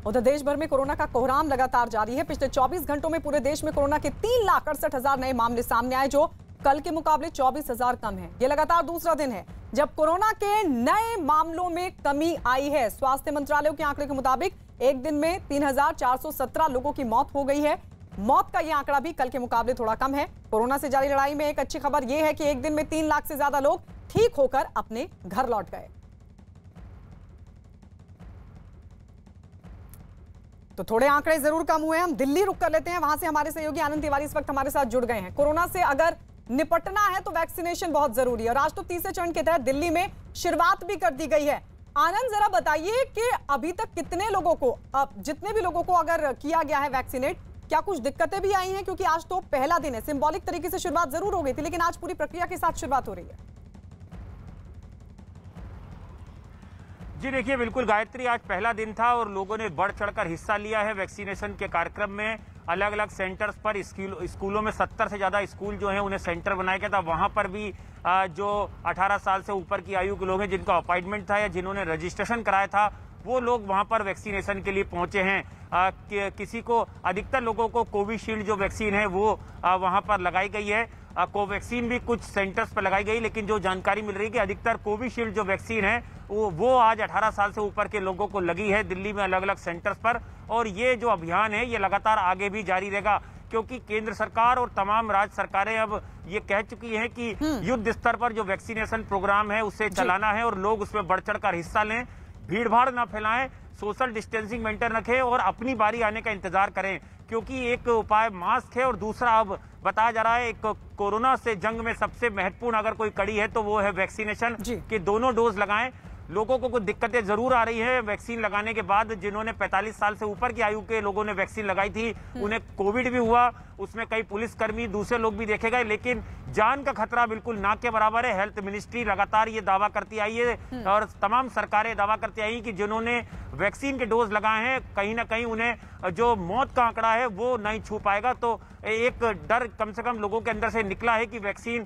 उधर देश भर में कोरोना का कोहराम लगातार जारी है। पिछले 24 घंटों में पूरे देश में कोरोना के 3,68,000 नए मामले सामने आए, जो कल के मुकाबले 24,000 कम है। यह लगातार दूसरा दिन है जब कोरोना के नए मामलों में कमी आई है। स्वास्थ्य मंत्रालय के आंकड़े के मुताबिक एक दिन में 3,417 लोगों की मौत हो गई है। मौत का यह आंकड़ा भी कल के मुकाबले थोड़ा कम है। कोरोना से जारी लड़ाई में एक अच्छी खबर यह है कि एक दिन में 3 लाख से ज्यादा लोग ठीक होकर अपने घर लौट गए। तो थोड़े आंकड़े जरूर कम हुए हैं। हम दिल्ली रुक कर लेते हैं, वहां से हमारे सहयोगी आनंद तिवारी इस वक्त हमारे साथ जुड़ गए हैं। कोरोना से अगर निपटना है तो वैक्सीनेशन बहुत जरूरी है और आज तो तीसरे चरण के तहत दिल्ली में शुरुआत भी कर दी गई है। आनंद, जरा बताइए कि अभी तक कितने लोगों को, जितने भी लोगों को अगर किया गया है वैक्सीनेट, क्या कुछ दिक्कतें भी आई हैं? क्योंकि आज तो पहला दिन है, सिंबॉलिक तरीके से शुरुआत जरूर हो गई थी, लेकिन आज पूरी प्रक्रिया के साथ शुरुआत हो रही है। जी देखिए, बिल्कुल गायत्री, आज पहला दिन था और लोगों ने बढ़ चढ़कर हिस्सा लिया है वैक्सीनेशन के कार्यक्रम में। अलग अलग सेंटर्स पर स्कूलों में 70 से ज़्यादा स्कूल जो हैं उन्हें सेंटर बनाया गया था। वहाँ पर भी जो 18 साल से ऊपर की आयु के लोग हैं, जिनका अपॉइंटमेंट था या जिन्होंने रजिस्ट्रेशन कराया था, वो लोग वहाँ पर वैक्सीनेशन के लिए पहुँचे हैं। किसी को, अधिकतर लोगों को कोविशील्ड जो वैक्सीन है वो वहाँ पर लगाई गई है। कोवैक्सीन भी कुछ सेंटर्स पर लगाई गई, लेकिन जो जानकारी मिल रही है कि अधिकतर कोविशील्ड जो वैक्सीन है वो आज 18 साल से ऊपर के लोगों को लगी है दिल्ली में अलग अलग सेंटर्स पर। और ये जो अभियान है ये लगातार आगे भी जारी रहेगा, क्योंकि केंद्र सरकार और तमाम राज्य सरकारें अब ये कह चुकी हैं कि युद्ध स्तर पर जो वैक्सीनेशन प्रोग्राम है उसे चलाना है और लोग उसमें बढ़ चढ़कर हिस्सा लें, भीड़भाड़ न फैलाएं, सोशल डिस्टेंसिंग मेंटेन रखें और अपनी बारी आने का इंतजार करें। क्योंकि एक उपाय मास्क है और दूसरा अब बताया जा रहा है एक कोरोना से जंग में सबसे महत्वपूर्ण अगर कोई कड़ी है तो वो है वैक्सीनेशन, कि दोनों डोज लगाएं। लोगों को कुछ दिक्कतें जरूर आ रही है वैक्सीन लगाने के बाद। जिन्होंने 45 साल से ऊपर की आयु के लोगों ने वैक्सीन लगाई थी उन्हें कोविड भी हुआ, उसमें कई पुलिसकर्मी, दूसरे लोग भी देखे गए, लेकिन जान का खतरा बिल्कुल ना के बराबर है। हेल्थ मिनिस्ट्री लगातार ये दावा करती आई है और तमाम सरकारें दावा करती आई कि जिन्होंने वैक्सीन के डोज लगाए हैं कहीं ना कहीं उन्हें जो मौत का आंकड़ा है वो नहीं छू पाएगा। तो एक डर कम से कम लोगों के अंदर से निकला है कि वैक्सीन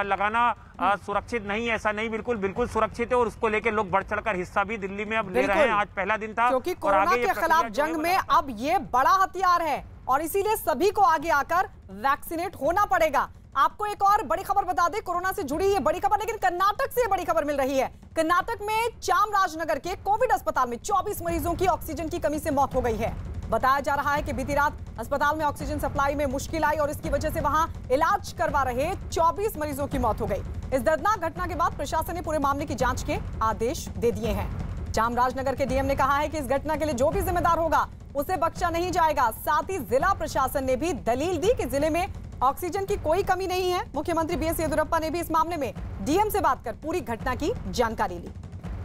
लगाना सुरक्षित नहीं है। ऐसा नहीं, बिल्कुल बिल्कुल सुरक्षित है और उसको लेकर लोग बढ़ चढ़कर हिस्सा भी दिल्ली में अब ले रहे हैं। आज पहला दिन था, क्योंकि कोरोना के खिलाफ जंग में अब ये बड़ा हथियार है और इसीलिए सभी को आगे आकर वैक्सीनेट होना पड़ेगा। आपको एक और बड़ी खबर बता दें, कोरोना से जुड़ी ये बड़ी खबर, लेकिन कर्नाटक से बड़ी खबर मिल रही है। कर्नाटक में चामराजनगर के कोविड अस्पताल में 24 मरीजों की ऑक्सीजन की कमी से मौत हो गई है। बताया जा रहा है कि बीती रात अस्पताल में ऑक्सीजन सप्लाई में मुश्किल आई और इसकी वजह से वहां इलाज करवा रहे 24 मरीजों की मौत हो गई। इस दर्दनाक घटना के बाद प्रशासन ने पूरे मामले की जांच के आदेश दे दिए हैं। चामराजनगर के डीएम ने कहा है कि इस घटना के लिए जो भी जिम्मेदार होगा उसे बख्शा नहीं जाएगा। साथ ही जिला प्रशासन ने भी दलील दी कि जिले में ऑक्सीजन की कोई कमी नहीं है। मुख्यमंत्री बीएस येदियुरप्पा ने भी इस मामले में डीएम से बात कर पूरी घटना की जानकारी ली।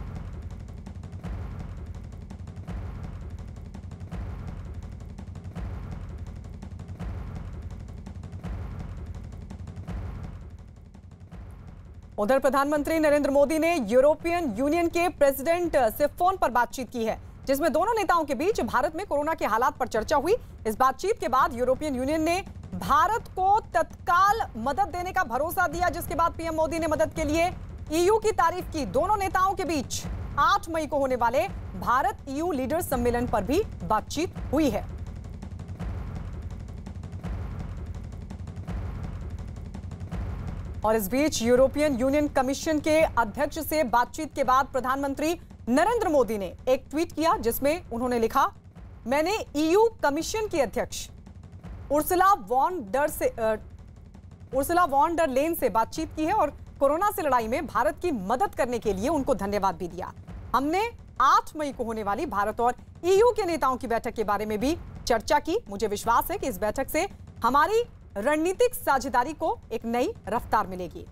उधर प्रधानमंत्री नरेंद्र मोदी ने यूरोपियन यूनियन के प्रेसिडेंट से फोन पर बातचीत की है, जिसमें दोनों नेताओं के बीच भारत में कोरोना के हालात पर चर्चा हुई। इस बातचीत के बाद यूरोपियन यूनियन ने भारत को तत्काल मदद देने का भरोसा दिया, जिसके बाद पीएम मोदी ने मदद के लिए ईयू की तारीफ की। दोनों नेताओं के बीच 8 मई को होने वाले भारत ईयू लीडर्स सम्मेलन पर भी बातचीत हुई है। और इस बीच यूरोपियन यूनियन कमीशन के अध्यक्ष से बातचीत के बाद प्रधानमंत्री नरेंद्र मोदी ने एक ट्वीट किया, जिसमें उन्होंने लिखा, मैंने ईयू कमीशन की अध्यक्ष उर्सुला वॉन डर लेन से बातचीत की है और कोरोना से लड़ाई में भारत की मदद करने के लिए उनको धन्यवाद भी दिया। हमने 8 मई को होने वाली भारत और ईयू के नेताओं की बैठक के बारे में भी चर्चा की। मुझे विश्वास है कि इस बैठक से हमारी रणनीतिक साझेदारी को एक नई रफ्तार मिलेगी।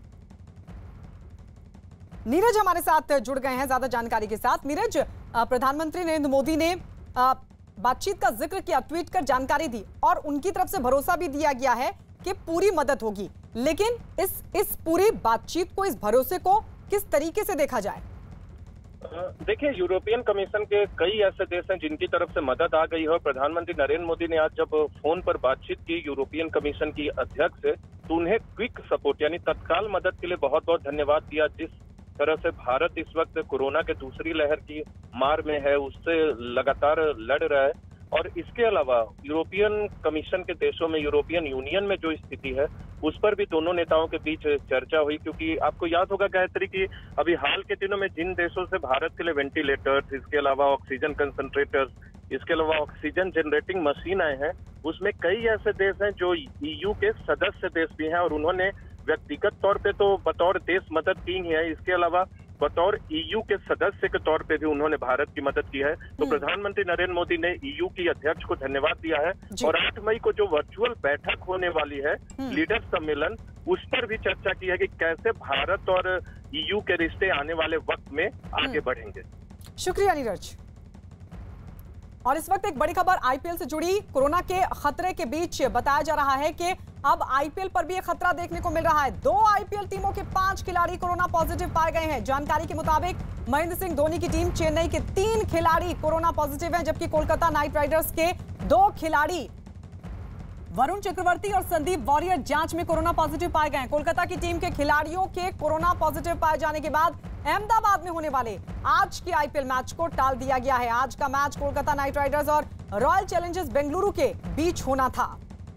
नीरज हमारे साथ जुड़ गए हैं ज्यादा जानकारी के साथ। नीरज, प्रधानमंत्री नरेंद्र मोदी ने बातचीत का जिक्र किया, ट्वीट कर जानकारी दी और उनकी तरफ से भरोसा भी दिया गया है कि पूरी मदद होगी, लेकिन इस पूरी बातचीत को, इस भरोसे को किस तरीके से देखा जाए? देखिए, यूरोपियन कमीशन के कई ऐसे देश हैं जिनकी तरफ से मदद आ गई है और प्रधानमंत्री नरेंद्र मोदी ने आज जब फोन पर बातचीत की यूरोपियन कमीशन की अध्यक्ष से, तो उन्हें क्विक सपोर्ट यानी तत्काल मदद के लिए बहुत बहुत धन्यवाद दिया। जिस तरह से भारत इस वक्त कोरोना के दूसरी लहर की मार में है, उससे लगातार लड़ रहा है। और इसके अलावा यूरोपियन कमीशन के देशों में, यूरोपियन यूनियन में जो स्थिति है उस पर भी दोनों नेताओं के बीच चर्चा हुई। क्योंकि आपको याद होगा गायत्री की अभी हाल के दिनों में जिन देशों से भारत के लिए वेंटिलेटर्स, इसके अलावा ऑक्सीजन कंसंट्रेटर्स, इसके अलावा ऑक्सीजन जनरेटिंग मशीन आए हैं, उसमें कई ऐसे देश हैं जो ईयू के सदस्य देश भी हैं और उन्होंने व्यक्तिगत तौर पे तो बतौर देश मदद की ही है, इसके अलावा बतौर ईयू के सदस्य के तौर पे भी उन्होंने भारत की मदद की है। तो प्रधानमंत्री नरेंद्र मोदी ने ईयू की अध्यक्ष को धन्यवाद दिया है और 8 मई को जो वर्चुअल बैठक होने वाली है, लीडर सम्मेलन, उस पर भी चर्चा की है कि कैसे भारत और ईयू के रिश्ते आने वाले वक्त में आगे बढ़ेंगे। शुक्रिया नीरज। और इस वक्त एक बड़ी खबर आईपीएल से जुड़ी, कोरोना के खतरे के बीच बताया जा रहा है कि अब आईपीएल पर भी एक खतरा देखने को मिल रहा है। 2 आईपीएल टीमों के 5 खिलाड़ी कोरोना पॉजिटिव पाए गए हैं। जानकारी के मुताबिक महेंद्र सिंह धोनी की टीम चेन्नई के 3 खिलाड़ी कोरोना पॉजिटिव हैं, जबकि कोलकाता नाइट राइडर्स के 2 खिलाड़ी वरुण चक्रवर्ती और संदीप वॉरियर जांच में कोरोना पॉजिटिव पाए गए हैं। कोलकाता की टीम के खिलाड़ियों के कोरोना पॉजिटिव पाए जाने के बाद अहमदाबाद में होने वाले आज के आईपीएल मैच को टाल दिया गया है। आज का मैच कोलकाता नाइट राइडर्स और रॉयल चैलेंजर्स बेंगलुरु के बीच होना था।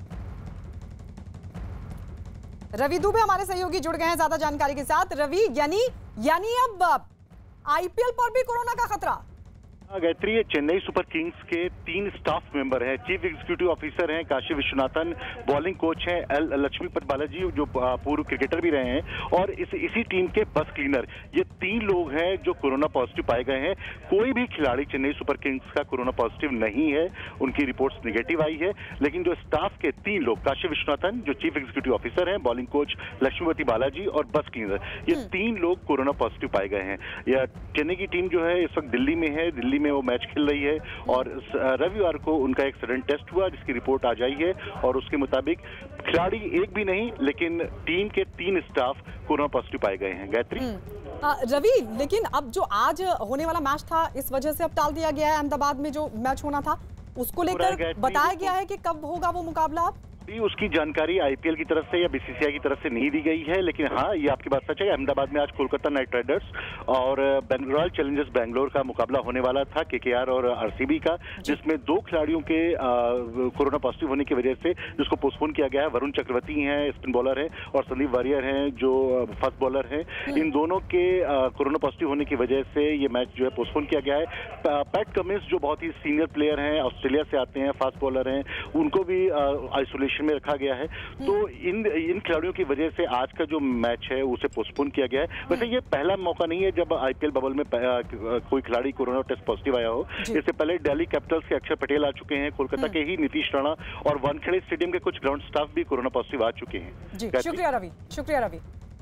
रवि दुबे हमारे सहयोगी जुड़ गए हैं ज्यादा जानकारी के साथ। रवि, यानी अब आईपीएल पर भी कोरोना का खतरा? गायत्री, ये चेन्नई सुपर किंग्स के 3 स्टाफ मेंबर हैं। चीफ एग्जीक्यूटिव ऑफिसर हैं काशी विश्वनाथन, बॉलिंग कोच हैं एल लक्ष्मीपत बालाजी जो पूर्व क्रिकेटर भी रहे हैं, और इसी टीम के बस क्लीनर। ये 3 लोग हैं जो कोरोना पॉजिटिव पाए गए हैं। कोई भी खिलाड़ी चेन्नई सुपर किंग्स का कोरोना पॉजिटिव नहीं है, उनकी रिपोर्ट्स निगेटिव आई है। लेकिन जो स्टाफ के 3 लोग, काशी विश्वनाथन जो चीफ एग्जीक्यूटिव ऑफिसर हैं, बॉलिंग कोच लक्ष्मीपति बालाजी और बस क्लीनर, ये 3 लोग कोरोना पॉजिटिव पाए गए हैं। यह चेन्नई की टीम जो है इस वक्त दिल्ली में है, दिल्ली में वो मैच खेल रही है और रविवार को उनका एक सडन टेस्ट हुआ जिसकी रिपोर्ट आ जाई है और उसके मुताबिक खिलाड़ी एक भी नहीं लेकिन टीम के 3 स्टाफ कोरोना पॉजिटिव पाए गए हैं। गायत्री, रवि, लेकिन अब जो आज होने वाला मैच था इस वजह से अब टाल दिया गया है। अहमदाबाद में जो मैच होना था उसको लेकर बताया गया है कि कब होगा वो मुकाबला? उसकी जानकारी आईपीएल की तरफ से या बीसीसीआई की तरफ से नहीं दी गई है, लेकिन हाँ, ये आपकी बात सच है। अहमदाबाद में आज कोलकाता नाइट राइडर्स और रॉयल चैलेंजर्स बेंगलोर का मुकाबला होने वाला था, केकेआर और आरसीबी का, जिसमें 2 खिलाड़ियों के कोरोना पॉजिटिव होने की वजह से जिसको पोस्टपोन किया गया है। वरुण चक्रवर्ती हैं, स्पिन बॉलर हैं, और संदीप वॉरियर हैं जो फास्ट बॉलर हैं। इन दोनों के कोरोना पॉजिटिव होने की वजह से ये मैच जो है पोस्टपोन किया गया है। पैट कमिंस जो बहुत ही सीनियर प्लेयर हैं, ऑस्ट्रेलिया से आते हैं, फास्ट बॉलर हैं, उनको भी आइसोलेशन में रखा गया है। तो इन खिलाड़ियों की वजह से आज का जो मैच है उसे पोस्टपोन किया गया है। वैसे ये पहला मौका नहीं है जब आईपीएल बबल में कोई खिलाड़ी कोरोना टेस्ट पॉजिटिव आया हो। इससे पहले दिल्ली कैपिटल्स के अक्षर पटेल आ चुके हैं, कोलकाता के ही नीतीश राणा और वानखेड़े स्टेडियम के कुछ ग्राउंड स्टाफ भी कोरोना पॉजिटिव आ चुके हैं। शुक्रिया रवि, शुक्रिया रवि।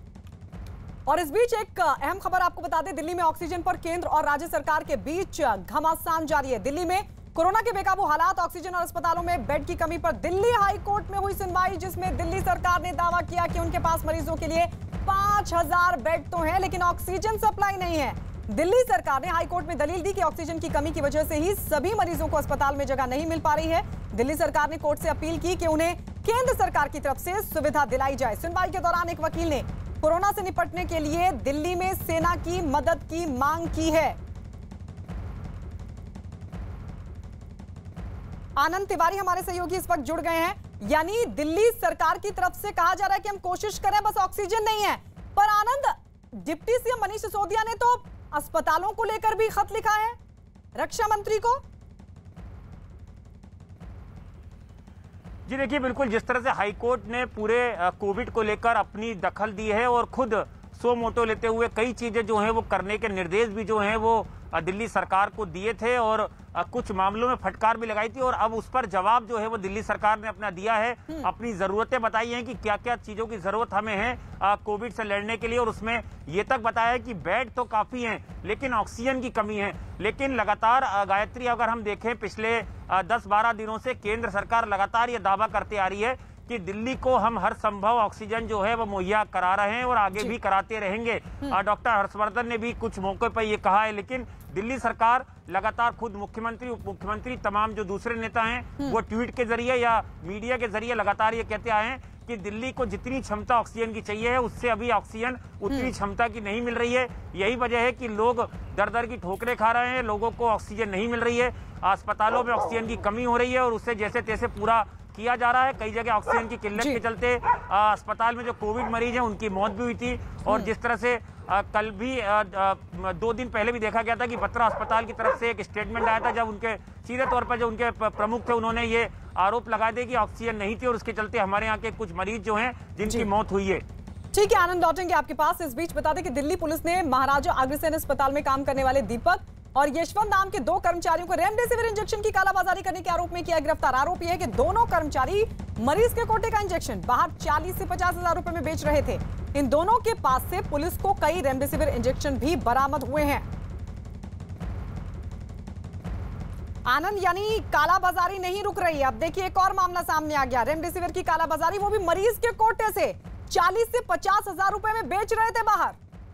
और इस बीच एक अहम खबर आपको बता दें, दिल्ली में ऑक्सीजन पर केंद्र और राज्य सरकार के बीच घमासान जारी है। दिल्ली में कोरोना के बेकाबू हालात, ऑक्सीजन और अस्पतालों में बेड की कमी पर दिल्ली हाई कोर्ट में हुई सुनवाई, जिसमें दिल्ली सरकार ने दावा किया कि उनके पास मरीजों के लिए 5000 बेड तो हैं, लेकिन ऑक्सीजन सप्लाई नहीं है। दिल्ली सरकार ने हाई कोर्ट में दलील दी कि ऑक्सीजन की कमी की वजह से ही सभी मरीजों को अस्पताल में जगह नहीं मिल पा रही है। दिल्ली सरकार ने कोर्ट से अपील की कि उन्हें केंद्र सरकार की तरफ से सुविधा दिलाई जाए। सुनवाई के दौरान एक वकील ने कोरोना से निपटने के लिए दिल्ली में सेना की मदद की मांग की है। आनंद तिवारी हमारे सहयोगी इस वक्त जुड़ गए हैं। यानी दिल्ली सरकार की तरफ से कहा जा रहा है कि हम कोशिश करें, बस ऑक्सीजन नहीं है। पर आनंद, डिप्टी सीएम मनीष सिसोदिया ने तो अस्पतालों को लेकर भी खत लिखा है रक्षा मंत्री को। जी देखिए, बिल्कुल जिस तरह से हाईकोर्ट ने पूरे कोविड को लेकर अपनी दखल दी है और खुद सो मोटो लेते हुए कई चीजें जो हैं वो करने के निर्देश भी जो हैं वो दिल्ली सरकार को दिए थे और कुछ मामलों में फटकार भी लगाई थी, और अब उस पर जवाब जो है वो दिल्ली सरकार ने अपना दिया है। अपनी जरूरतें बताई हैं कि क्या क्या चीजों की जरूरत हमें है कोविड से लड़ने के लिए, और उसमें ये तक बताया है कि बेड तो काफी हैं लेकिन ऑक्सीजन की कमी है। लेकिन लगातार गायत्री, अगर हम देखें पिछले 10-12 दिनों से केंद्र सरकार लगातार ये दावा करते आ रही है कि दिल्ली को हम हर संभव ऑक्सीजन जो है वो मुहैया करा रहे हैं और आगे भी कराते रहेंगे। डॉक्टर हर्षवर्धन ने भी कुछ मौके पर ये कहा है, लेकिन दिल्ली सरकार लगातार खुद मुख्यमंत्री, उप मुख्यमंत्री, तमाम जो दूसरे नेता हैं वो ट्वीट के जरिए या मीडिया के जरिए लगातार ये कहते आए हैं कि दिल्ली को जितनी क्षमता ऑक्सीजन की चाहिए है उससे अभी ऑक्सीजन उतनी क्षमता की नहीं मिल रही है। यही वजह है कि लोग दर दर की ठोकरें खा रहे हैं, लोगों को ऑक्सीजन नहीं मिल रही है, अस्पतालों में ऑक्सीजन की कमी हो रही है और उससे जैसे तैसे पूरा किया जा रहा है। कई जगह ऑक्सीजन की किल्लत के चलते अस्पताल में जो कोविड मरीज हैं उनकी मौत भी हुई थी। और जिस तरह से कल भी 2 दिन पहले भी देखा गया था कि बत्रा अस्पताल की तरफ से एक स्टेटमेंट आया था, जब उनके सीधे तौर पर जो उनके प्रमुख थे उन्होंने ये आरोप लगा दिया कि ऑक्सीजन नहीं थी और उसके चलते हमारे यहाँ के कुछ मरीज जो हैं जिनकी मौत हुई है। ठीक है आनंद, लौटेंगे आपके पास। इस बीच बता दें कि दिल्ली पुलिस ने महाराजा अग्रसेन अस्पताल में काम करने वाले दीपक और यशवंत नाम के 2 कर्मचारियों को रेमडेसिविर इंजेक्शन की कालाबाजारी करने के आरोप में किया गिरफ्तार। आरोप यह है कि दोनों कर्मचारी मरीज के कोटे का इंजेक्शन बाहर 40 से 50 हजार रुपए में बेच रहे थे। इन दोनों के पास से पुलिस को कई रेमडेसिविर इंजेक्शन भी बरामद हुए हैं। आनंद, यानी कालाबाजारी नहीं रुक रही है। अब देखिए एक और मामला सामने आ गया, रेमडेसिविर की कालाबाजारी, वो भी मरीज के कोटे से 40 से 50 हजार रुपए में बेच रहे थे बाहर।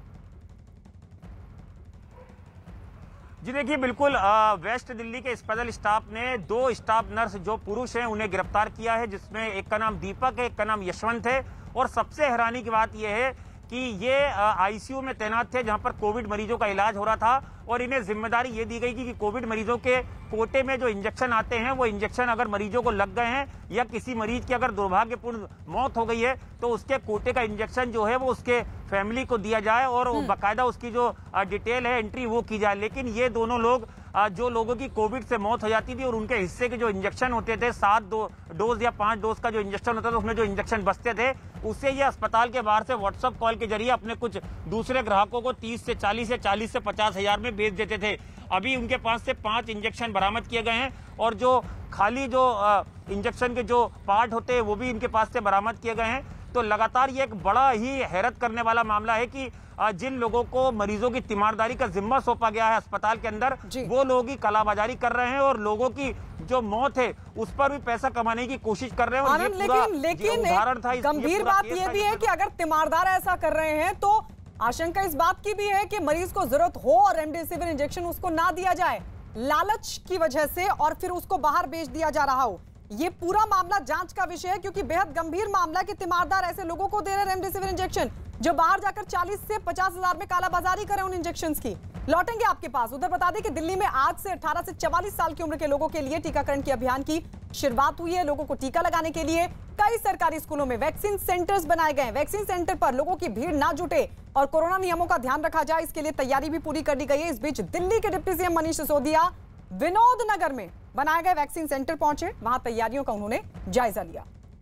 जी देखिए, बिल्कुल वेस्ट दिल्ली के अस्पताल स्टाफ ने 2 स्टाफ नर्स जो पुरुष हैं उन्हें गिरफ्तार किया है, जिसमें एक का नाम दीपक है, एक का नाम यशवंत है। और सबसे हैरानी की बात यह है कि ये आईसीयू में तैनात थे जहां पर कोविड मरीजों का इलाज हो रहा था और इन्हें जिम्मेदारी ये दी गई कि कोविड मरीजों के कोटे में जो इंजेक्शन आते हैं वो इंजेक्शन अगर मरीजों को लग गए हैं या किसी मरीज की अगर दुर्भाग्यपूर्ण मौत हो गई है तो उसके कोटे का इंजेक्शन जो है वो उसके फैमिली को दिया जाए और बाकायदा उसकी जो डिटेल है एंट्री वो की जाए। लेकिन ये दोनों लोग जो लोगों की कोविड से मौत हो जाती थी और उनके हिस्से के जो इंजेक्शन होते थे 7 डोज या 5 डोज का जो इंजेक्शन होता था उसमें जो इंजेक्शन बचते थे उससे ये अस्पताल के बाहर से व्हाट्सएप कॉल के जरिए अपने कुछ दूसरे ग्राहकों को 30 से 40 या 40 से 50 हजार में बेच देते थे। अभी उनके पास से 5 इंजेक्शन बरामद किए गए हैं और जो खाली जो इंजेक्शन के जो पार्ट होते हैं वो भी इनके पास से बरामद किए गए हैं। तो लगातार ये एक बड़ा ही हैरत करने वाला मामला है कि जिन लोगों को मरीजों की तीमारदारी का जिम्मा सौंपा गया है अस्पताल के अंदर वो लोग ही कालाबाजारी कर रहे हैं और लोगों की जो मौत है उस पर भी पैसा कमाने की कोशिश कर रहे हैं। और लेकिन उदाहरण था, गंभीर बात यह भी है कि अगर तीमारदार ऐसा कर रहे हैं तो आशंका इस बात की भी है कि मरीज को जरूरत हो और रेमडेसिविर इंजेक्शन उसको ना दिया जाए लालच की वजह से और फिर उसको बाहर बेच दिया जा रहा हो। ये पूरा मामला जांच का विषय है क्योंकि बेहद गंभीर मामला कि तीमारदार ऐसे लोगों को दे रहे रेमडेसिविर इंजेक्शन जो बाहर जाकर 40 से 50 हजार में कालाबाजारी करें उन इंजेक्शंस की। लौटेंगे आपके पास। उधर बता दें कि दिल्ली में आज से 18 से 44 साल की उम्र के लोगों के लिए टीकाकरण के अभियान की शुरुआत हुई है। लोगों को टीका लगाने के लिए कई सरकारी स्कूलों में वैक्सीन सेंटर्स बनाए गए। वैक्सीन सेंटर पर लोगों की भीड़ ना जुटे और कोरोना नियमों का ध्यान रखा जाए, इसके लिए तैयारी भी पूरी कर ली गई है। इस बीच दिल्ली के डिप्टी सीएम मनीष सिसोदिया विनोद नगर में बनाए गए वैक्सीन सेंटर पहुंचे, वहां तैयारियों का उन्होंने जायजा लिया।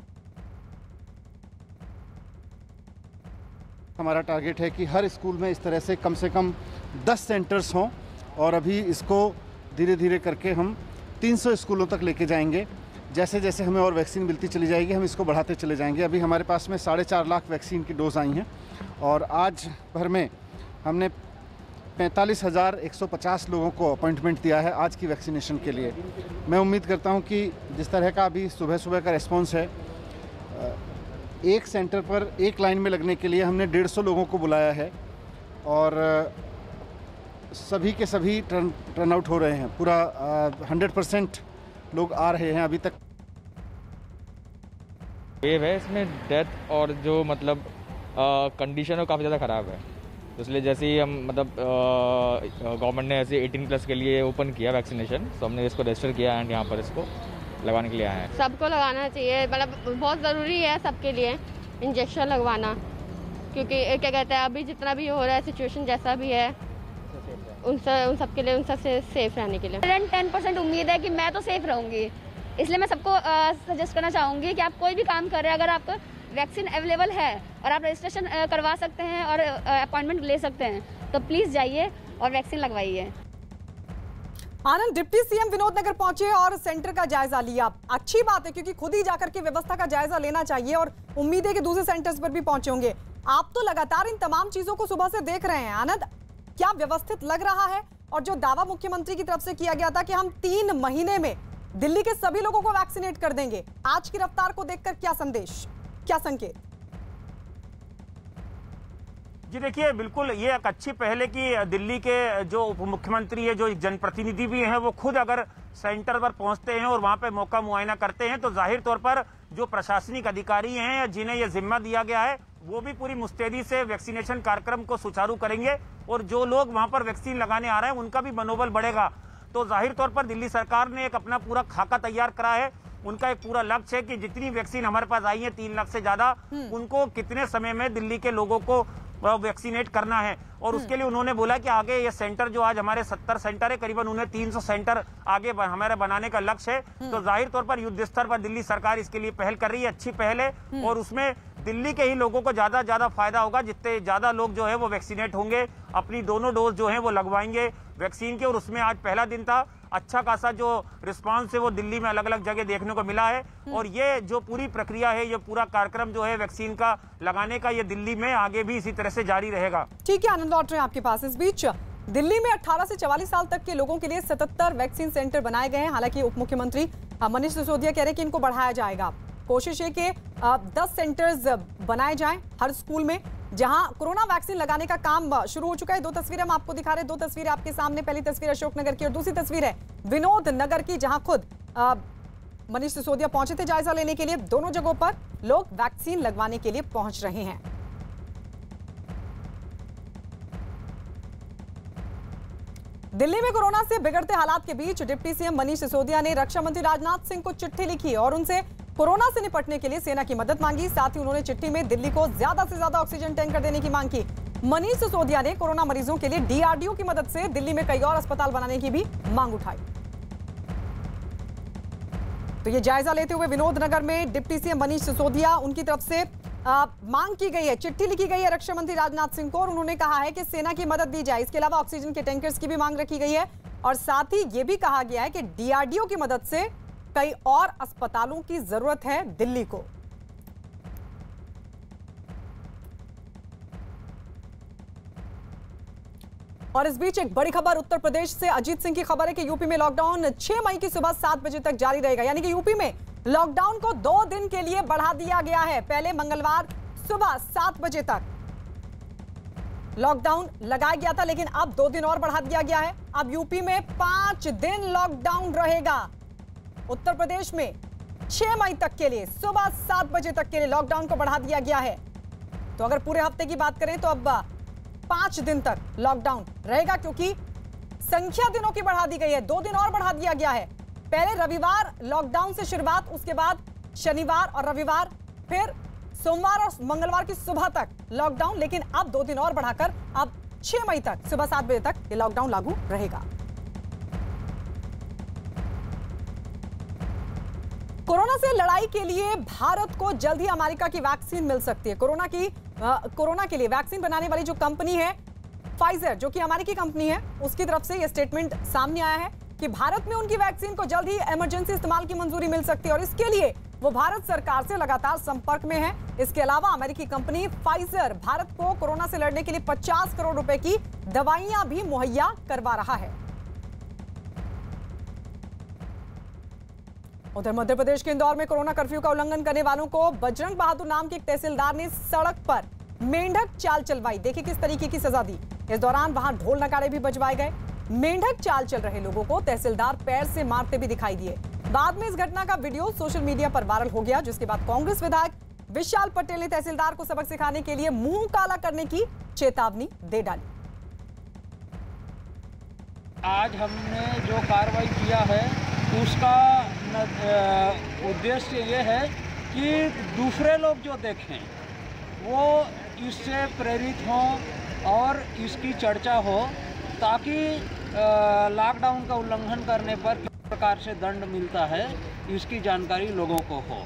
हमारा टारगेट है कि हर स्कूल में इस तरह से कम 10 सेंटर्स हों और अभी इसको धीरे धीरे करके हम 300 स्कूलों तक लेके जाएंगे। जैसे जैसे हमें और वैक्सीन मिलती चली जाएगी हम इसको बढ़ाते चले जाएंगे। अभी हमारे पास में 4.5 लाख वैक्सीन की डोज आई हैं और आज भर में हमने 45,150 लोगों को अपॉइंटमेंट दिया है आज की वैक्सीनेशन के लिए। मैं उम्मीद करता हूं कि जिस तरह का अभी सुबह सुबह का रिस्पांस है, एक सेंटर पर एक लाइन में लगने के लिए हमने 150 लोगों को बुलाया है और सभी के सभी टर्न आउट हो रहे हैं। पूरा 100% लोग आ रहे हैं अभी तक। वेव है इसमें डेथ और जो मतलब कंडीशन है काफ़ी ज़्यादा ख़राब है, तो इसलिए जैसे ही हम मतलब गवर्नमेंट ने ऐसे 18+ के लिए ओपन किया वैक्सीनेशन, तो हमने इसको रजिस्टर किया एंड यहाँ पर इसको लगाने के लिए आए हैं। सबको लगाना चाहिए, मतलब बहुत ज़रूरी है सबके लिए इंजेक्शन लगवाना, क्योंकि क्या कहते हैं अभी जितना भी हो रहा है सिचुएशन जैसा भी है उन सब के लिए, उन सबसे सेफ रहने के लिए 10% उम्मीद है कि मैं तो सेफ रहूँगी। इसलिए मैं सबको सजेस्ट करना चाहूँगी कि आप कोई भी काम कर रहे हैं, अगर आपको वैक्सीन अवेलेबल है और आप रजिस्ट्रेशन करवा सकते हैं और अपॉइंटमेंट ले सकते हैं तो प्लीज़ जाइए और वैक्सीन लगवाइए। आनंद, डिप्टी सीएम विनोद नगर पहुंचे और सेंटर का जायजा लिया। अच्छी बात है क्योंकि खुद ही जाकर के व्यवस्था का जायजा लेना चाहिए और उम्मीद है कि दूसरे सेंटर्स पर भी पहुंचे होंगे। आप तो लगातार इन तमाम चीजों को सुबह से देख रहे हैं। आनंद, क्या व्यवस्थित लग रहा है? और जो दावा मुख्यमंत्री की तरफ से किया गया था कि हम 3 महीने में दिल्ली के सभी लोगों को वैक्सीनेट कर देंगे, आज की रफ्तार को देखकर क्या संदेश, क्या संकेत? जी देखिए, बिल्कुल ये एक अच्छी पहल है कि दिल्ली के जो उप मुख्यमंत्री है, जो जनप्रतिनिधि भी हैं, वो खुद अगर सेंटर पर पहुंचते हैं और वहां पे मौका मुआयना करते हैं तो जाहिर तौर पर जो प्रशासनिक अधिकारी हैं जिन्हें ये जिम्मा दिया गया है वो भी पूरी मुस्तैदी से वैक्सीनेशन कार्यक्रम को सुचारू करेंगे और जो लोग वहां पर वैक्सीन लगाने आ रहे हैं उनका भी मनोबल बढ़ेगा। तो जाहिर तौर पर दिल्ली सरकार ने एक अपना पूरा खाका तैयार करा है। उनका एक पूरा लक्ष्य है कि जितनी वैक्सीन हमारे पास आई है 3 लाख से ज्यादा, उनको कितने समय में दिल्ली के लोगों को वैक्सीनेट करना है। और उसके लिए उन्होंने बोला कि आगे ये सेंटर जो आज हमारे 70 सेंटर है, करीबन उन्हें 300 सेंटर आगे हमारे बनाने का लक्ष्य है। तो जाहिर तौर पर युद्ध स्तर पर दिल्ली सरकार इसके लिए पहल कर रही है, अच्छी पहल है और उसमें दिल्ली के ही लोगों को ज्यादा फायदा होगा। जितने ज्यादा लोग जो है वो वैक्सीनेट होंगे, अपनी दोनों डोज जो है वो लगवाएंगे वैक्सीन के। और उसमें आज पहला दिन था, अच्छा खासा जो रिस्पांस है वो दिल्ली में अलग अलग जगह देखने को मिला है। और ये जो पूरी प्रक्रिया है, ये पूरा कार्यक्रम जो है वैक्सीन का लगाने का, ये दिल्ली में आगे भी इसी तरह से जारी रहेगा। ठीक है आनंद, लौट रहे हैं आपके पास। इस बीच दिल्ली में 18 से 44 साल तक के लोगों के लिए 77 वैक्सीन सेंटर बनाए गए हैं। हालांकि उप मुख्यमंत्री मनीष सिसोदिया कह रहे हैं कि इनको बढ़ाया जाएगा। कोशिश है कि 10 सेंटर्स बनाए जाएं हर स्कूल में, जहां कोरोना वैक्सीन लगाने का काम शुरू हो चुका है। 2 तस्वीरें हम आपको दिखा रहे हैं, 2 तस्वीरें आपके सामने। पहली तस्वीर अशोकनगर की और दूसरी तस्वीर है विनोद नगर की, जहां खुद मनीष सिसोदिया पहुंचे थे जायजा लेने के लिए। दोनों जगहों पर लोग वैक्सीन लगवाने के लिए पहुंच रहे हैं। दिल्ली में कोरोना से बिगड़ते हालात के बीच डिप्टी सीएम मनीष सिसोदिया ने रक्षा मंत्री राजनाथ सिंह को चिट्ठी लिखी और उनसे कोरोना से निपटने के लिए सेना की मदद मांगी। साथ ही उन्होंने चिट्ठी में दिल्ली को ज्यादा से ज्यादा ऑक्सीजन टैंकर देने की मांग की। मनीष सिसोदिया ने कोरोना मरीजों के लिए डीआरडीओ की मदद से दिल्ली में कई और अस्पताल बनाने की भी मांग उठाई। तो ये जायजा लेते हुए विनोद नगर में डिप्टी सीएम मनीष सिसोदिया, उनकी तरफ से मांग की गई है, चिट्ठी लिखी गई है रक्षा मंत्री राजनाथ सिंह को और उन्होंने कहा है कि सेना की मदद दी जाए। इसके अलावा ऑक्सीजन के टैंकर्स की भी मांग रखी गई है और साथ ही यह भी कहा गया है कि डीआरडीओ की मदद से कई और अस्पतालों की जरूरत है दिल्ली को। और इस बीच एक बड़ी खबर उत्तर प्रदेश से अजीत सिंह की खबर है कि यूपी में लॉकडाउन 6 मई की सुबह 7 बजे तक जारी रहेगा। यानी कि यूपी में लॉकडाउन को 2 दिन के लिए बढ़ा दिया गया है। पहले मंगलवार सुबह 7 बजे तक लॉकडाउन लगाया गया था, लेकिन अब 2 दिन और बढ़ा दिया गया है। अब यूपी में 5 दिन लॉकडाउन रहेगा। उत्तर प्रदेश में 6 मई तक के लिए सुबह 7 बजे तक के लिए लॉकडाउन को बढ़ा दिया गया है। तो अगर पूरे हफ्ते की बात करें तो अब 5 दिन तक लॉकडाउन रहेगा, क्योंकि संख्या दिनों की बढ़ा दी गई है। 2 दिन और बढ़ा दिया गया है। पहले रविवार लॉकडाउन से शुरुआत, उसके बाद शनिवार और रविवार, फिर सोमवार और मंगलवार की सुबह तक लॉकडाउन। लेकिन अब 2 दिन और बढ़ाकर अब 6 मई तक सुबह 7 बजे तक ये लॉकडाउन लागू रहेगा। कोरोना से लड़ाई के लिए भारत को जल्द ही अमेरिका की वैक्सीन मिल सकती है। कोरोना के लिए वैक्सीन बनाने वाली जो कंपनी है फाइजर, जो कि अमेरिकी कंपनी है, उसकी तरफ से यह स्टेटमेंट सामने आया है कि भारत में उनकी वैक्सीन को जल्द ही इमरजेंसी इस्तेमाल की मंजूरी मिल सकती है और इसके लिए वो भारत सरकार से लगातार संपर्क में है। इसके अलावा अमेरिकी कंपनी फाइजर भारत को कोरोना से लड़ने के लिए 50 करोड़ रुपए की दवाइयां भी मुहैया करवा रहा है। उधर मध्य प्रदेश के इंदौर में कोरोना कर्फ्यू का उल्लंघन करने वालों को बजरंग बहादुर नाम के एक तहसीलदार ने सड़क पर मेंढक चाल चलवाई। देखिए किस तरीके की सजा दी। इस दौरान वहां ढोल नगाड़े भी बजवाए गए। मेंढक चाल चल रहे लोगों को तहसीलदार पैर से मारते भी दिखाई दिए। बाद में इस घटना का वीडियो सोशल मीडिया पर वायरल हो गया, जिसके बाद कांग्रेस विधायक विशाल पटेल ने तहसीलदार को सबक सिखाने के लिए मुंह काला करने की चेतावनी दे डाली। आज हमने जो कार्रवाई किया है उसका उद्देश्य ये है कि दूसरे लोग जो देखें वो इससे प्रेरित हों और इसकी चर्चा हो, ताकि लॉकडाउन का उल्लंघन करने पर किस प्रकार से दंड मिलता है इसकी जानकारी लोगों को हो।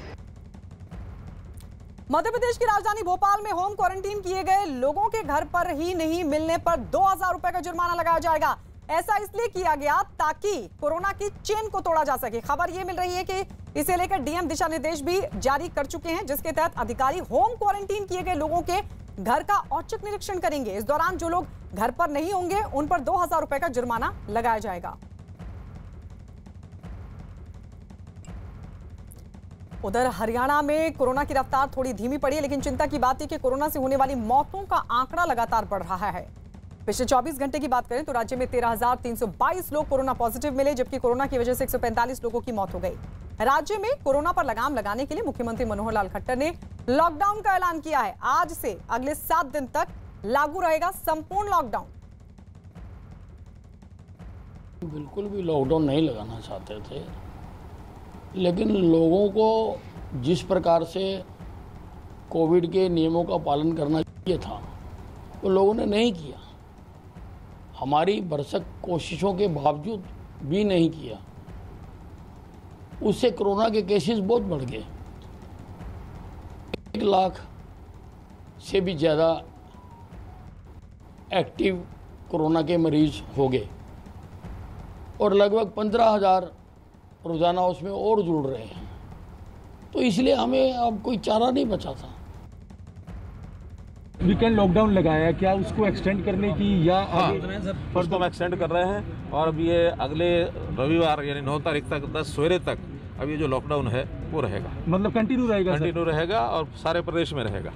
मध्य प्रदेश की राजधानी भोपाल में होम क्वारंटीन किए गए लोगों के घर पर ही नहीं मिलने पर 2000 रुपए का जुर्माना लगाया जाएगा। ऐसा इसलिए किया गया ताकि कोरोना की चेन को तोड़ा जा सके। खबर यह मिल रही है कि इसे लेकर डीएम दिशा निर्देश भी जारी कर चुके हैं, जिसके तहत अधिकारी होम क्वारंटीन किए गए लोगों के घर का औचक निरीक्षण करेंगे। इस दौरान जो लोग घर पर नहीं होंगे उन पर 2000 रुपए का जुर्माना लगाया जाएगा। उधर हरियाणा में कोरोना की रफ्तार थोड़ी धीमी पड़ी है, लेकिन चिंता की बात है कि कोरोना से होने वाली मौतों का आंकड़ा लगातार बढ़ रहा है। पिछले 24 घंटे की बात करें तो राज्य में 13,322 लोग कोरोना पॉजिटिव मिले, जबकि कोरोना की वजह से 145 लोगों की मौत हो गई। राज्य में कोरोना पर लगाम लगाने के लिए मुख्यमंत्री मनोहर लाल खट्टर ने लॉकडाउन का ऐलान किया है। आज से अगले 7 दिन तक लागू रहेगा संपूर्ण लॉकडाउन। बिल्कुल भी लॉकडाउन नहीं लगाना चाहते थे, लेकिन लोगों को जिस प्रकार से कोविड के नियमों का पालन करना चाहिए था वो लोगों ने नहीं किया। हमारी भरसक कोशिशों के बावजूद भी नहीं किया। उससे कोरोना के केसेस बहुत बढ़ गए। 1 लाख से भी ज़्यादा एक्टिव कोरोना के मरीज हो गए और लगभग 15,000 रोज़ाना उसमें और जुड़ रहे हैं। तो इसलिए हमें अब कोई चारा नहीं बचा था। वीकेंड लॉकडाउन लगाया, क्या उसको एक्सटेंड करने की या उसको हम एक्सटेंड कर रहे हैं और अब ये अगले रविवार यानी 9 तारीख तक 10 सवेरे तक अब ये जो लॉकडाउन है वो रहेगा। मतलब कंटिन्यू रहेगा? कंटिन्यू रहेगा और सारे प्रदेश में रहेगा।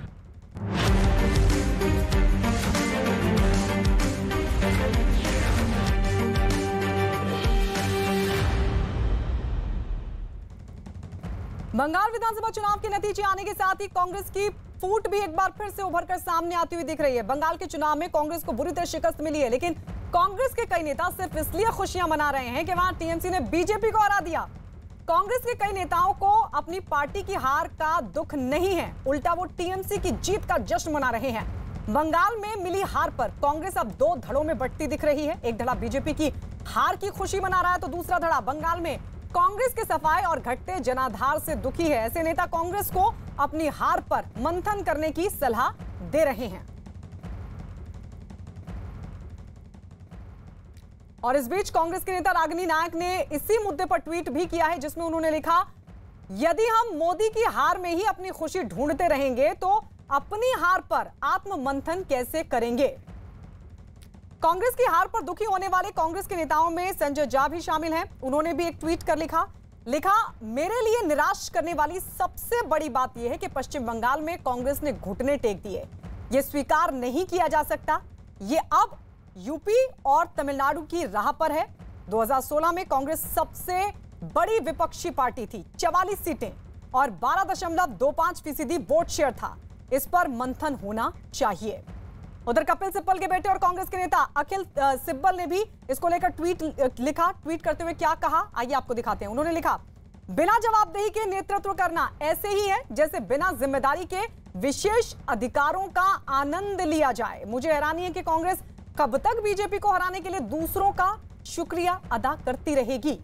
बंगाल विधानसभा चुनाव के नतीजे आने के साथ ही कांग्रेस की फूट भी एक बार फिर से उभरकर सामने आती हुई दिख रही है। बंगाल के चुनाव में कांग्रेस को बुरी तरह शिकस्त मिली है, लेकिन कांग्रेस के कई नेता सिर्फ इसलिए खुशियां मना रहे हैं कि वहां टीएमसी ने बीजेपी को हरा दिया। कांग्रेस के कई नेताओं को अपनी पार्टी की हार का दुख नहीं है, उल्टा वो टीएमसी की जीत का जश्न मना रहे हैं। बंगाल में मिली हार पर कांग्रेस अब 2 धड़ों में बंटती दिख रही है। एक धड़ा बीजेपी की हार की खुशी मना रहा है, तो दूसरा धड़ा बंगाल में कांग्रेस के सफाए और घटते जनाधार से दुखी है। ऐसे नेता कांग्रेस को अपनी हार पर मंथन करने की सलाह दे रहे हैं। और इस बीच कांग्रेस के नेता रागिनी नायक ने इसी मुद्दे पर ट्वीट भी किया है, जिसमें उन्होंने लिखा, यदि हम मोदी की हार में ही अपनी खुशी ढूंढते रहेंगे तो अपनी हार पर आत्ममंथन कैसे करेंगे। कांग्रेस की हार पर दुखी होने वाले कांग्रेस के नेताओं में संजय झा भी शामिल हैं। उन्होंने भी एक ट्वीट कर लिखा, मेरे लिए निराश करने वाली सबसे बड़ी बात यह है कि पश्चिम बंगाल में कांग्रेस ने घुटने टेक दिए। यह स्वीकार नहीं किया जा सकता। ये अब यूपी और तमिलनाडु की राह पर है। 2016 में कांग्रेस सबसे बड़ी विपक्षी पार्टी थी, 44 सीटें और 12.25% वोट शेयर था। इस पर मंथन होना चाहिए। उधर कपिल सिब्बल के बेटे और कांग्रेस के नेता अखिल सिब्बल ने भी इसको लेकर ट्वीट लिखा। ट्वीट करते हुए क्या कहा, आइए आपको दिखाते हैं। उन्होंने लिखा, बिना जवाबदेही के नेतृत्व करना ऐसे ही है जैसे बिना जिम्मेदारी के विशेष अधिकारों का आनंद लिया जाए। मुझे हैरानी है कि कांग्रेस कब तक बीजेपी को हराने के लिए दूसरों का शुक्रिया अदा करती रहेगी।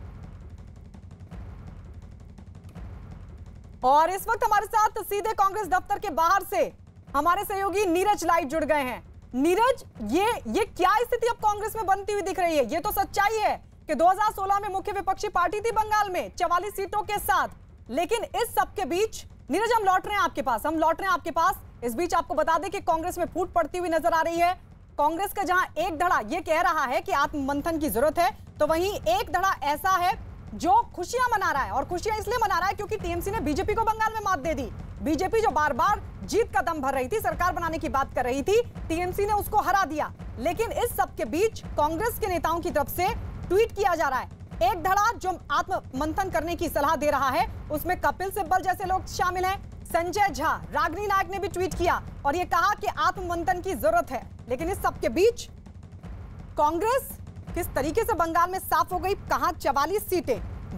और इस वक्त हमारे साथ सीधे कांग्रेस दफ्तर के बाहर से हमारे सहयोगी नीरज लाइव जुड़ गए हैं। नीरज, ये क्या स्थिति अब कांग्रेस में बनती हुई दिख रही है? ये तो सच्चाई है कि 2016 में मुख्य विपक्षी पार्टी थी बंगाल में 44 सीटों के साथ, लेकिन इस सब के बीच नीरज हम लौट रहे हैं आपके पास। इस बीच आपको बता दें कि कांग्रेस में फूट पड़ती हुई नजर आ रही है। कांग्रेस का जहां एक धड़ा यह कह रहा है कि आत्ममंथन की जरूरत है, तो वहीं एक धड़ा ऐसा है जो खुशियां मना रहा है। और खुशियां इसलिए मना रहा है क्योंकि टीएमसी ने बीजेपी को बंगाल में मात दे दी। बीजेपी जो बार बार जीत का दम भर रही थी, सरकार बनाने की बात कर रही थी, टीएमसी ने उसको हरा दिया। लेकिन इस सब के बीच कांग्रेस के नेताओं की तरफ से ट्वीट किया जा रहा है। एक धड़ा जो आत्ममंथन करने की सलाह दे रहा है, उसमें कपिल सिब्बल जैसे लोग शामिल हैं। संजय झा, रागिनी नायक ने भी ट्वीट किया और यह कहा कि आत्ममंथन की जरूरत है। लेकिन इस सब के बीच कांग्रेस किस तरीके से बंगाल में साफ हो गई, कहां 44 सीटें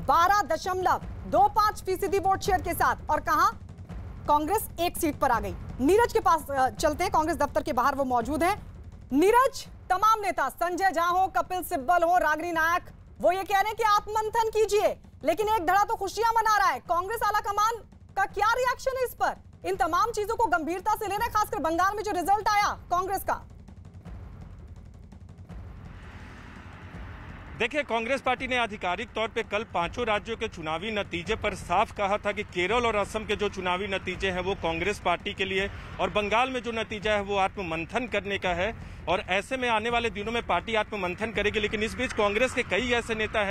12.25% वोट शेयर के साथ, और कहां कांग्रेस 1 सीट पर आ गई। नीरज के पास चलते हैं, कांग्रेस दफ्तर के बाहर वो मौजूद हैं। नीरज, तमाम नेता संजय झा हो, कपिल सिब्बल हो, रागिनी नायक, वो ये कह रहे हैं कि आत्ममंथन कीजिए, लेकिन एक धड़ा तो खुशियां मना रहा है। कांग्रेस आलाकमान का क्या रिएक्शन है इस पर? इन तमाम चीजों को गंभीरता से लेना, खासकर बंगाल में जो रिजल्ट आया कांग्रेस का। देखिए, कांग्रेस पार्टी ने आधिकारिक तौर पे कल 5 राज्यों के चुनावी नतीजे पर साफ कहा था कि केरल और असम के जो चुनावी नतीजे हैं वो कांग्रेस पार्टी के लिए, और बंगाल में जो नतीजा है वो आत्ममंथन करने का है, और ऐसे में आने वाले दिनों में पार्टी आत्ममंथन करेगी। लेकिन इस बीच कांग्रेस के कई ऐसे नेता हैं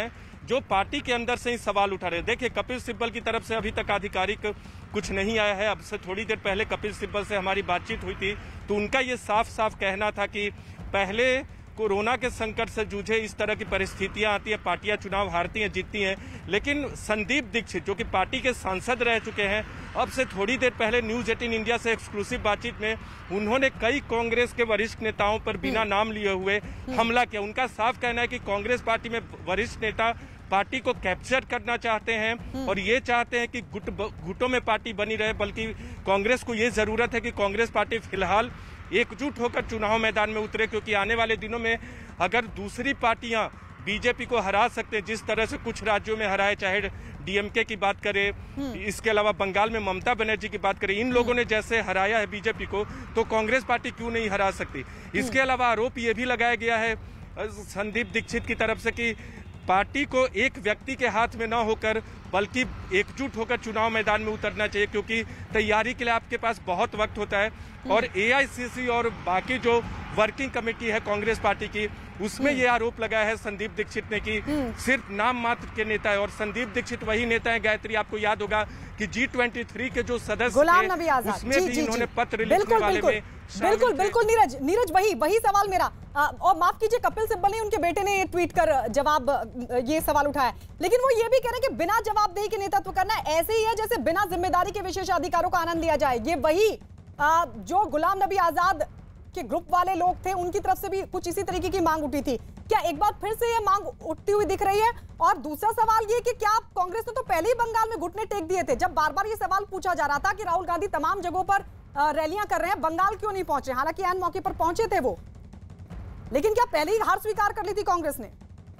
जो पार्टी के अंदर से ही सवाल उठा रहे। देखिए, कपिल सिब्बल की तरफ से अभी तक आधिकारिक कुछ नहीं आया है। अब से थोड़ी देर पहले कपिल सिब्बल से हमारी बातचीत हुई थी, तो उनका ये साफ साफ कहना था कि पहले कोरोना के संकट से जूझे, इस तरह की परिस्थितियां आती है, पार्टियां चुनाव हारती हैं, जीतती हैं, लेकिन संदीप दीक्षित जो कि पार्टी के सांसद रह चुके हैं, अब से थोड़ी देर पहले न्यूज 18 इंडिया से एक्सक्लूसिव बातचीत में उन्होंने कई कांग्रेस के वरिष्ठ नेताओं पर बिना नाम लिए हुए हमला किया। उनका साफ कहना है कि कांग्रेस पार्टी में वरिष्ठ नेता पार्टी को कैप्चर करना चाहते हैं और ये चाहते हैं कि गुटों में पार्टी बनी रहे, बल्कि कांग्रेस को ये जरूरत है कि कांग्रेस पार्टी फिलहाल एकजुट होकर चुनाव मैदान में उतरे, क्योंकि आने वाले दिनों में अगर दूसरी पार्टियां बीजेपी को हरा सकते, जिस तरह से कुछ राज्यों में हराए, चाहे डीएमके की बात करें, इसके अलावा बंगाल में ममता बनर्जी की बात करें, इन लोगों ने जैसे हराया है बीजेपी को, तो कांग्रेस पार्टी क्यों नहीं हरा सकती। इसके अलावा आरोप ये भी लगाया गया है संदीप दीक्षित की तरफ से कि पार्टी को एक व्यक्ति के हाथ में न होकर बल्कि एकजुट होकर चुनाव मैदान में उतरना चाहिए, क्योंकि तैयारी के लिए आपके पास बहुत वक्त होता है। और एआईसीसी और बाकी जो वर्किंग कमेटी है कांग्रेस पार्टी की, उसमें ये आरोप लगाया है संदीप दीक्षित ने कि सिर्फ नाम मात्र के नेता है। और संदीप दीक्षित वही नेता है, गायत्री, आपको याद होगा कि G23 के जो सदस्य थे उसमें भी इन्होंने पत्र लिखने वाले में बिल्कुल नीरज वही सवाल मेरा, और माफ कीजिए कपिल सिब्बल ने, उनके बेटे ने ट्वीट कर जवाब ये सवाल उठाया, लेकिन वो ये भी कह रहे हैं कि बिना जवाबदेही के नेतृत्व करना ऐसे ही है जैसे बिना जिम्मेदारी के विशेषाधिकारों का आनंद लिया जाए। ये वही जो गुलाम नबी आजाद के ग्रुप वाले लोग थे, उनकी तरफ से भी कुछ इसी तरीके की मांग उठी थी। क्या एक बार फिर से ये मांग उठती हुई दिख रही है? और दूसरा सवाल ये कि क्या कांग्रेस ने तो पहले ही बंगाल में घुटने टेक दिए थे, जब बार बार ये सवाल पूछा जा रहा था कि राहुल गांधी तमाम जगहों पर रैलियां कर रहे हैं, बंगाल क्यों नहीं पहुंचे? हालांकि ऐन मौके पर पहुंचे थे वो, लेकिन क्या पहले ही हार स्वीकार कर ली थी कांग्रेस ने?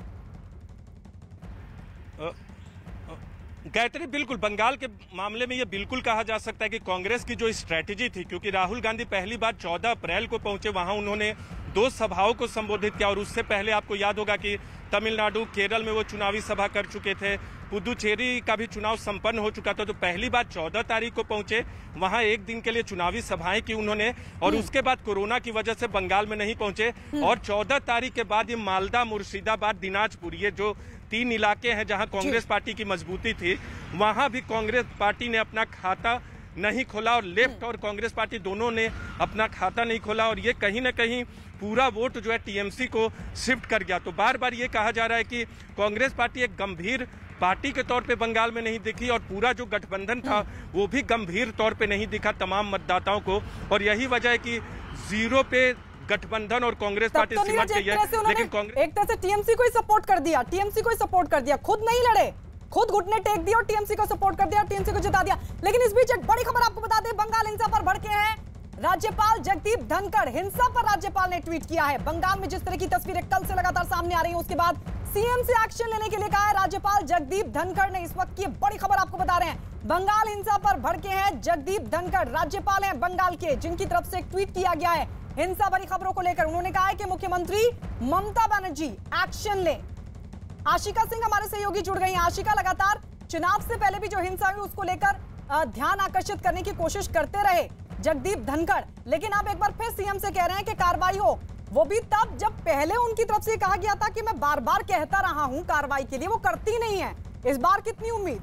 गायत्री, बिल्कुल बंगाल के मामले में ये बिल्कुल कहा जा सकता है कि कांग्रेस की जो स्ट्रेटेजी थी, क्योंकि राहुल गांधी पहली बार 14 अप्रैल को पहुंचे, वहां उन्होंने 2 सभाओं को संबोधित किया, और उससे पहले आपको याद होगा कि तमिलनाडु, केरल में वो चुनावी सभा कर चुके थे, पुदुचेरी का भी चुनाव संपन्न हो चुका था। तो पहली बार 14 तारीख को पहुंचे, वहां एक दिन के लिए चुनावी सभाएं की उन्होंने, और उसके बाद कोरोना की वजह से बंगाल में नहीं पहुंचे। और 14 तारीख के बाद ये मालदा, मुर्शिदाबाद, दिनाजपुर, ये जो 3 इलाके हैं जहां कांग्रेस पार्टी की मजबूती थी, वहां भी कांग्रेस पार्टी ने अपना खाता नहीं खोला, और लेफ्ट और कांग्रेस पार्टी दोनों ने अपना खाता नहीं खोला, और ये कहीं ना कहीं पूरा वोट जो है टीएमसी को शिफ्ट कर गया। तो बार बार ये कहा जा रहा है कि कांग्रेस पार्टी एक गंभीर पार्टी के तौर पे बंगाल में नहीं दिखी, और पूरा जो गठबंधन था वो भी गंभीर तौर पे नहीं दिखा तमाम मतदाताओं को, और यही वजह है कि 0 पे गठबंधन और कांग्रेस पार्टी सिमट गई है। लेकिन कांग्रेस एक तरह से टीएमसी को ही सपोर्ट कर दिया, खुद नहीं लड़े, खुद घुटने टेक दिया और टीएमसी को सपोर्ट कर दिया, टीएमसी को जिता दिया। लेकिन इस बीच एक बड़ी खबर आपको बता दें, बंगाल हिंसा पर भड़के हैं राज्यपाल जगदीप धनखड़। हिंसा पर राज्यपाल ने ट्वीट किया है। बंगाल में जिस तरह की तस्वीरें कल से लगातार सामने आ रही हैं, उसके बाद सीएम से एक्शन लेने के लिए कहा है राज्यपाल जगदीप धनखड़ ने। इस वक्त की बड़ी खबर आपको बता रहे हैं, बंगाल हिंसा पर भड़के हैं जगदीप धनखड़, राज्यपाल हैं बंगाल के, जिनकी तरफ से एक ट्वीट किया गया है हिंसा भरी खबरों को लेकर। उन्होंने कहा है कि मुख्यमंत्री ममता बनर्जी एक्शन ले। आशिका सिंह हमारे सहयोगी जुड़ गई हैं। आशिका, लगातार चुनाव से पहले भी जो हिंसा हुई उसको लेकर ध्यान आकर्षित करने की कोशिश करते रहे जगदीप धनखड़, लेकिन अब एक बार फिर सीएम से कह रहे हैं कि कार्रवाई हो, वो भी तब जब पहले उनकी तरफ से कहा गया था कि मैं बार बार कहता रहा हूं कार्रवाई के लिए, वो करती नहीं है। इस बार कितनी उम्मीद?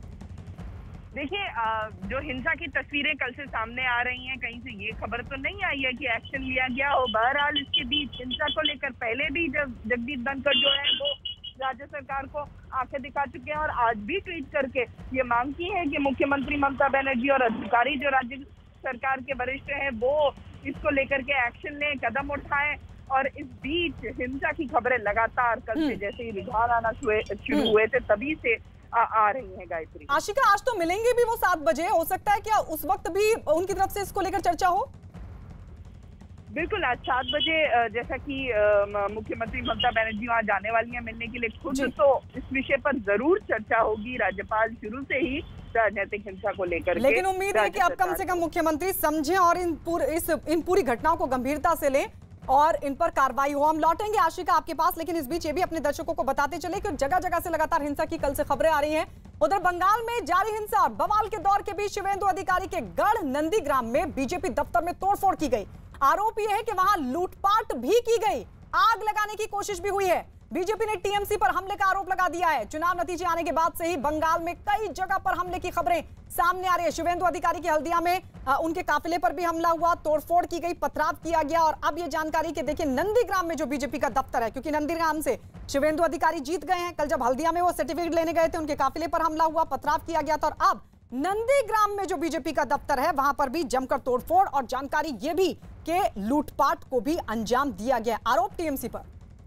देखिए, जो हिंसा की तस्वीरें कल से सामने आ रही हैं, कहीं से ये खबर तो नहीं आई है कि एक्शन लिया गया हो। बहरहाल इसके बीच हिंसा को लेकर पहले भी जब जगदीप धनखड़ जो है वो राज्य सरकार को आंखें दिखा चुके हैं, और आज भी ट्वीट करके ये मांग की है कि मुख्यमंत्री ममता बनर्जी और अधिकारी जो राज्य सरकार के वरिष्ठ हैं वो इसको लेकर के एक्शन लें, कदम उठाएं। और इस बीच हिंसा की खबरें लगातार कल से जैसे ही रुझान आना शुरू हुए थे तभी से आ रही हैं। गायत्री, आशिका, आज तो मिलेंगे भी वो 7 बजे, हो सकता है क्या उस वक्त भी उनकी तरफ से इसको लेकर चर्चा हो? बिल्कुल, आज 7 बजे जैसा कि मुख्यमंत्री ममता बनर्जी वहाँ जाने वाली हैं मिलने के लिए खुद, तो इस विषय पर जरूर चर्चा होगी। राज्यपाल शुरू से ही राजनीतिक हिंसा को लेकर, लेकिन उम्मीद है कि अब कम से कम मुख्यमंत्री समझें और इन पूरी घटनाओं को गंभीरता से लें और इन पर कार्रवाई हो। हम लौटेंगे आशिका आपके पास, लेकिन इस बीच ये भी अपने दर्शकों को बताते चले कि जगह जगह से लगातार हिंसा की कल से खबरें आ रही हैं। उधर बंगाल में जारी हिंसा और बवाल के दौर के बीच शिवेंदु अधिकारी के गढ़ नंदीग्राम में बीजेपी दफ्तर में तोड़फोड़ की गई। आरोप यह है कि वहां लूटपाट भी की गई, आग लगाने की कोशिश भी हुई है। बीजेपी ने टीएमसी पर हमले का आरोप लगा दिया है। चुनाव नतीजे आने के बाद से ही बंगाल में कई जगह पर हमले की खबरें सामने आ रही है। शुभेंदु अधिकारी की हल्दिया में उनके काफिले पर भी हमला हुआ, तोड़फोड़ की गई, पथराव किया गया। और अब ये जानकारी कि देखिए नंदीग्राम में जो बीजेपी का दफ्तर है, क्योंकि नंदीग्राम से शुभेंदु अधिकारी जीत गए हैं, कल जब हल्दिया में वो सर्टिफिकेट लेने गए थे उनके काफिले पर हमला हुआ, पथराव किया गया था। और अब नंदीग्राम में जो बीजेपी का दफ्तर है वहां पर भी जमकर तोड़फोड़ और जानकारी ये भी कि लूटपाट को भी अंजाम दिया गया। आरोप टीएमसी पर।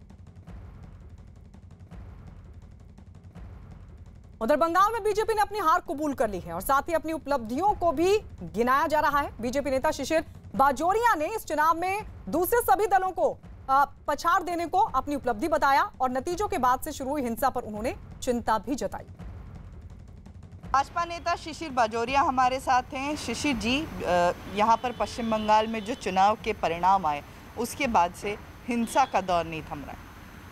उधर बंगाल में बीजेपी ने अपनी हार कबूल कर ली है और साथ ही अपनी उपलब्धियों को भी गिनाया जा रहा है। बीजेपी नेता शिशिर बाजोरिया ने इस चुनाव में दूसरे सभी दलों को पछाड़ देने को अपनी उपलब्धि बताया और नतीजों के बाद से शुरू हुई हिंसा पर उन्होंने चिंता भी जताई। भाजपा नेता शिशिर बाजोरिया हमारे साथ हैं। शिशिर जी, यहाँ पर पश्चिम बंगाल में जो चुनाव के परिणाम आए उसके बाद से हिंसा का दौर नहीं थम रहा है।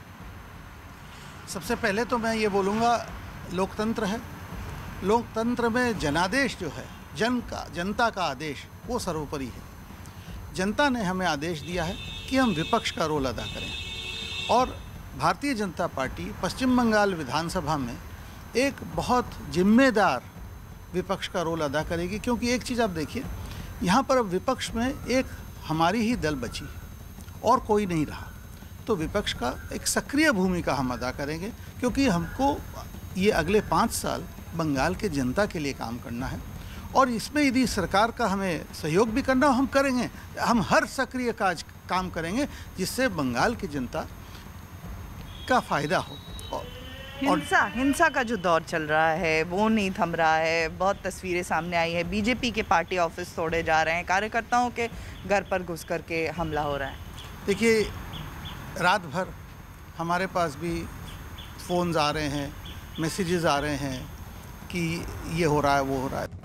सबसे पहले तो मैं ये बोलूँगा, लोकतंत्र है, लोकतंत्र में जनादेश जो है, जनता का आदेश वो सर्वोपरि है। जनता ने हमें आदेश दिया है कि हम विपक्ष का रोल अदा करें और भारतीय जनता पार्टी पश्चिम बंगाल विधानसभा में एक बहुत जिम्मेदार विपक्ष का रोल अदा करेगी। क्योंकि एक चीज़ आप देखिए, यहाँ पर अब विपक्ष में एक हमारी ही दल बची और कोई नहीं रहा, तो विपक्ष का एक सक्रिय भूमिका हम अदा करेंगे। क्योंकि हमको ये अगले 5 साल बंगाल के जनता के लिए काम करना है और इसमें यदि सरकार का हमें सहयोग भी करना हो हम करेंगे। हम हर सक्रिय काम करेंगे जिससे बंगाल की जनता का फायदा हो। हिंसा का जो दौर चल रहा है वो नहीं थम रहा है। बहुत तस्वीरें सामने आई है, बीजेपी के पार्टी ऑफिस तोड़े जा रहे हैं, कार्यकर्ताओं के घर पर घुस करके हमला हो रहा है। देखिए, रात भर हमारे पास भी फ़ोन्स आ रहे हैं, मैसेजेस आ रहे हैं कि ये हो रहा है, वो हो रहा है।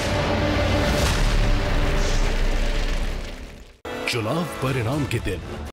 चुनाव परिणाम के दिन